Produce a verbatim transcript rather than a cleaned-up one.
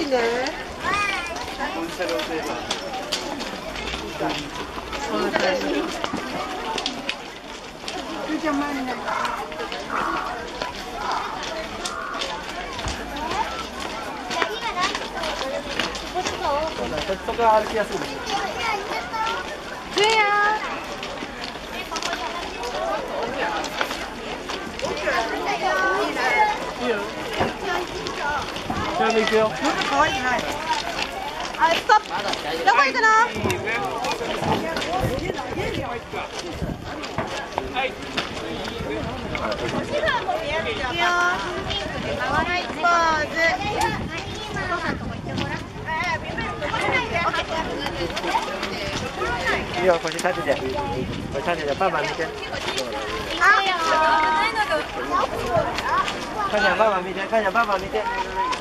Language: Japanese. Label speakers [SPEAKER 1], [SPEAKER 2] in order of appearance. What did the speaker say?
[SPEAKER 1] ね。こんな感じ。邪魔になる。
[SPEAKER 2] そっちとか歩きやすいです。
[SPEAKER 1] 对呀。
[SPEAKER 2] いいよ。下面行くよ。
[SPEAKER 1] もっと可愛くない。あ、ストップ。どこ行くの？はい。いくよ。ポーズ。
[SPEAKER 2] いいよ、こっち立てて。こっち立てて、パパ見て。
[SPEAKER 1] あ、
[SPEAKER 2] かんちゃん、パパ見て。かんちゃん、パパ見て。